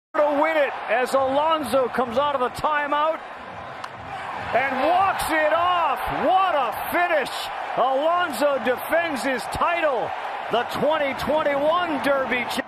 to win it as Alonso comes out of the timeout and walks it off. What a finish. Alonso defends his title, the 2021 Derby champion.